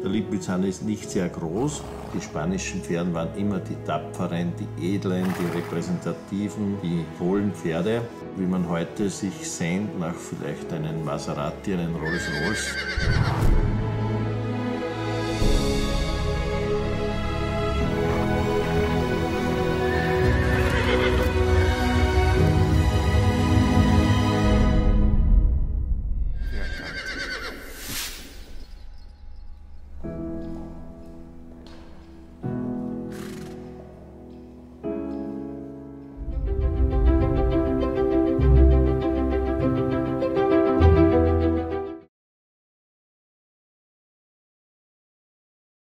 Der Lipizzan ist nicht sehr groß. Die spanischen Pferde waren immer die tapferen, die edlen, die repräsentativen, die hohlen Pferde, wie man heute sich sehnt nach vielleicht einem Maserati, einem Rolls-Royce.